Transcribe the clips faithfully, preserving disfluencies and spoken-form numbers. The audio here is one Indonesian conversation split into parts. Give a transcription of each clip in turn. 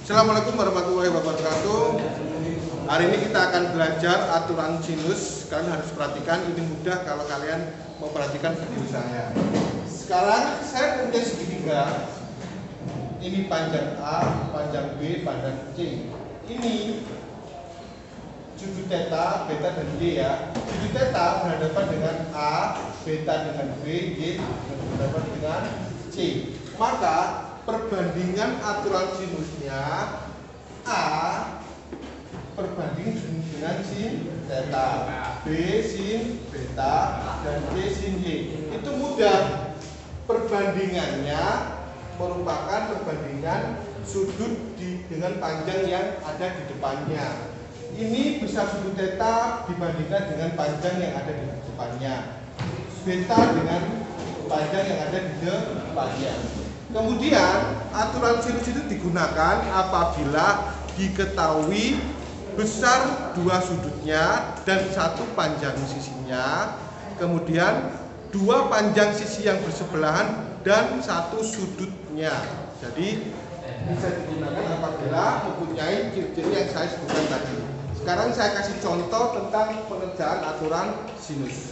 Assalamualaikum warahmatullahi wabarakatuh. Hari ini kita akan belajar aturan sinus. Kalian harus perhatikan, ini mudah kalau kalian memperhatikan video saya. Sekarang saya punya segitiga. Ini panjang A, panjang B, panjang C. Ini sudut theta, beta dan D ya. Sudut theta berhadapan dengan A, beta dengan B, Y berhadapan dengan C. Maka perbandingan aturan sinusnya A perbanding dengan sin theta, B sin beta, dan C sin Y. Itu mudah. Perbandingannya merupakan perbandingan sudut di, dengan panjang yang ada di depannya. Ini besar sudut theta dibandingkan dengan panjang yang ada di depannya. Beta dengan panjang yang ada di depannya. Kemudian aturan sinus itu digunakan apabila diketahui besar dua sudutnya dan satu panjang sisinya, kemudian dua panjang sisi yang bersebelahan dan satu sudutnya. Jadi bisa digunakan apabila mempunyai ciri-ciri yang saya sebutkan tadi. Sekarang saya kasih contoh tentang pengerjaan aturan sinus.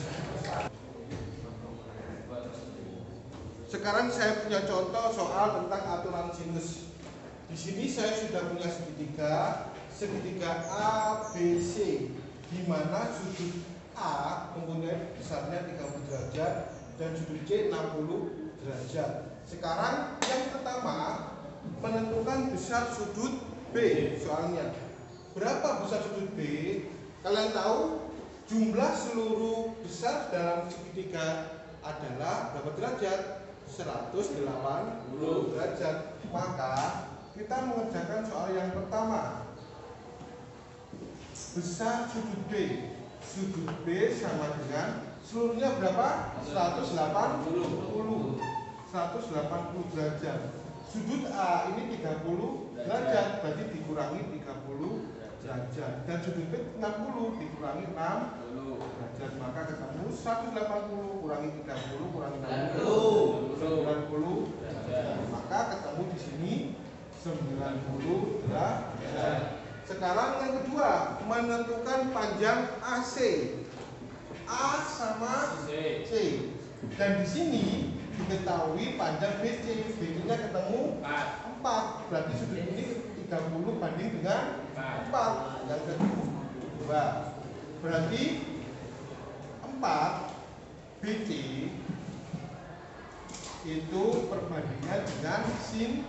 Sekarang saya punya contoh soal tentang aturan sinus. Di sini saya sudah punya segitiga, segitiga A B C, di mana sudut A mempunyai besarnya tiga puluh derajat dan sudut C enam puluh derajat. Sekarang yang pertama, menentukan besar sudut B. Soalnya berapa besar sudut B? Kalian tahu jumlah seluruh besar dalam segitiga adalah berapa derajat? seratus delapan puluh derajat. Maka kita mengerjakan soal yang pertama. Besar sudut B. Sudut B sama dengan seluruhnya berapa? seratus delapan puluh. seratus delapan puluh derajat. Sudut A ini tiga puluh derajat, berarti dikurangi tiga puluh derajat. Dan sudut B enam puluh dikurangi enam puluh derajat. Maka ketemu seratus delapan puluh kurangi tiga puluh kurangi enam puluh, sembilan puluh derajat. Maka ketemu di sini sembilan puluh derajat. Sekarang yang kedua, menentukan panjang A C. A sama C. Dan di sini diketahui panjang B C. B C-nya ketemu empat. Berarti sudut ini tiga puluh banding dengan empat. Yang kedua, berarti empat B C itu perbandingan dengan sin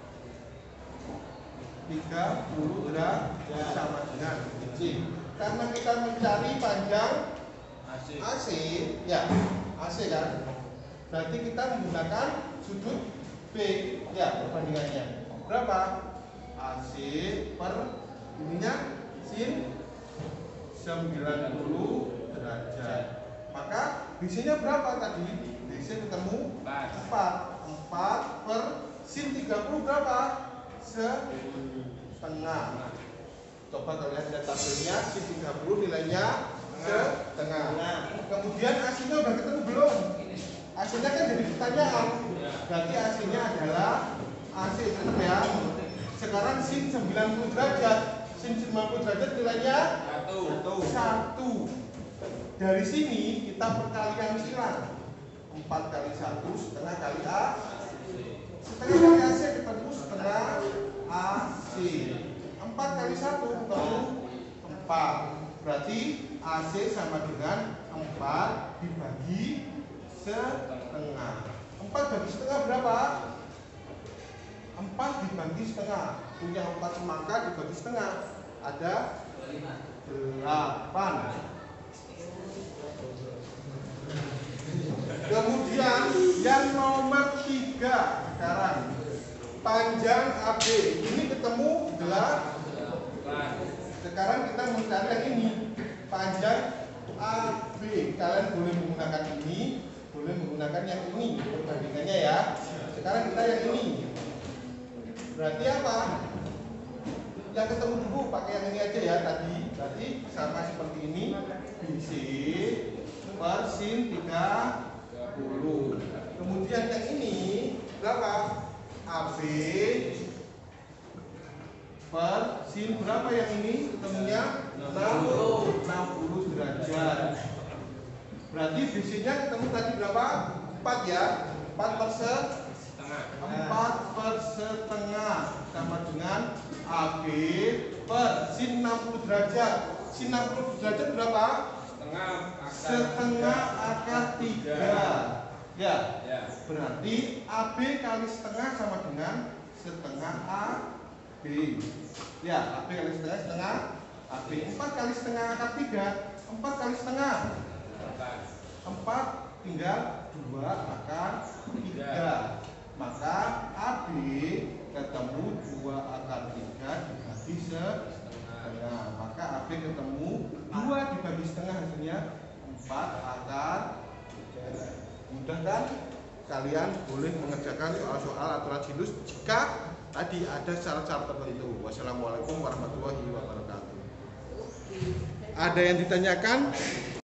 tiga puluh derajat sama dengan C. Karena kita mencari panjang A C, ya A C kan, berarti kita menggunakan sudut B, ya perbandingannya berapa? A C per ininya sin sembilan puluh derajat. Maka B C-nya berapa tadi? B C ketemu empat. empat per sin tiga puluh berapa? Setengah. Coba kalian lihat tabelnya, sin tiga puluh nilainya setengah. Kemudian A C-nya udah ketemu belum? A C-nya kan jadi pertanyaan. Berarti A C-nya adalah A C, tetap ya. Sekarang sin sembilan puluh derajat. Sin sembilan puluh derajat nilainya satu. Dari sini kita perkalian silang. empat kali satu setengah kali A. Setengah kali A C ketemu setengah A C. empat kali satu ketemu empat. Berarti A C sama dengan empat dibagi setengah. empat bagi setengah berapa? empat dibagi setengah. Punya empat semangka dibagi setengah. Ada delapan. Kemudian yang nomor tiga sekarang, panjang A B ini ketemu delapan. Sekarang kita mencari yang ini, panjang A B. Kalian boleh menggunakan ini, boleh menggunakan yang ini perbandingannya ya. Sekarang kita yang ini. Berarti apa? Yang ketemu dulu pakai yang ini aja ya tadi. Berarti sama seperti ini, B C per sin tiga puluh. Kemudian yang ini berapa? A B per sin berapa yang ini ketemunya enam puluh derajat. Berarti bisinya ketemu tadi berapa? empat ya. empat per setengah. empat per setengah sama dengan A B per sin enam puluh derajat. Sin enam puluh derajat berapa? Setengah akar setengah akar tiga. Ya. Ya. Berarti A B kali setengah sama dengan setengah A B. Ya, A B kali setengah setengah A B. empat kali setengah akar tiga. empat kali setengah. empat tinggal dua akar tiga. Maka A B ketemu dua akar tiga dibagi setengah. Maka A B ketemu dua dibagi setengah hasilnya empat akar tiga. Mudah kan? Kalian boleh mengerjakan soal-soal aturan sinus jika tadi ada syarat-syarat tertentu. Wassalamualaikum warahmatullahi wabarakatuh. Ada yang ditanyakan?